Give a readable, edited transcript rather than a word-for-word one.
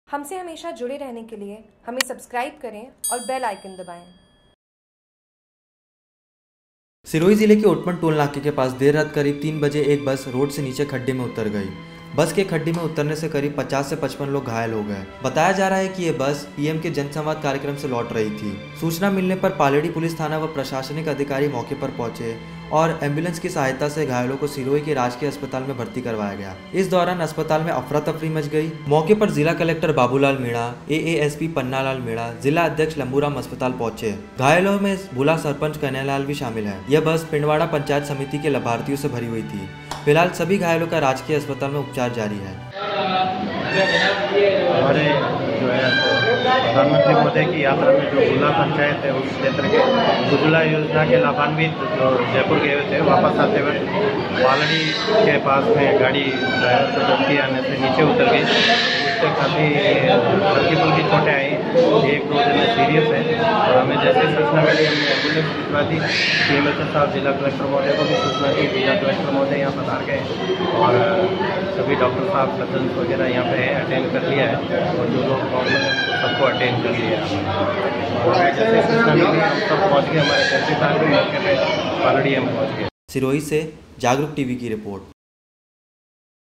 हमसे हमेशा जुड़े रहने के लिए हमें सब्सक्राइब करें और बेल आइकन दबाएं। सिरोही जिले के ओटमन टोल नाके के पास देर रात करीब 3 बजे एक बस रोड से नीचे खड्डे में उतर गई। बस के खड्डे में उतरने से करीब 50 से 55 लोग घायल हो गए। बताया जा रहा है कि ये बस पीएम के जनसंवाद कार्यक्रम से लौट रही थी। सूचना मिलने पर पालेड़ी पुलिस थाना व प्रशासनिक अधिकारी मौके पर पहुंचे और एम्बुलेंस की सहायता से घायलों को सिरोही के राजकीय अस्पताल में भर्ती करवाया गया। इस दौरान अस्पताल में अफरा तफरी मच गई। मौके पर जिला कलेक्टर बाबूलाल मीणा, एएसपी पन्नालाल मीणा, जिला अध्यक्ष लंबूराम अस्पताल पहुंचे। घायलों में भूला सरपंच कन्हैयालाल भी शामिल है। यह बस पिंडवाड़ा पंचायत समिति के लाभार्थियों से भरी हुई थी। फिलहाल सभी घायलों का राजकीय अस्पताल में उपचार जारी है। हमारे जो है प्रधानमंत्री महोदय की यात्रा में जो भूला पंचायत है उस क्षेत्र के उज्ज्वला योजना के लाभान्वित जो जयपुर गए थे, वापस आते वक्त पालड़ी के पास में गाड़ी ड्राइवर से गलती आने से नीचे उतर गई। उससे काफ़ी हल्की फुल्की चोटें आई, 1-2 जने सीरियस है और हमें जैसे सूचना मिली हमने एम्बुलेंस भिजवा दी। सीएमएचओ साहब जिला कलेक्टर महोदय को भी सूचना दी। जिला कलेक्टर महोदय यहाँ पधार गए और सभी डॉक्टर साहब सर्जन वगैरह यहाँ पे अटेंड कर लिया है और जो लोग प्रॉब्लम है सबको अटेंड कर लिया है। और जैसे सूचना मिली हम सब पहुँच गए, हमारे तहसीलदार भी मौके पर पालड़ी हम पहुँच गए। सिरोही से जागरूक टीवी की रिपोर्ट।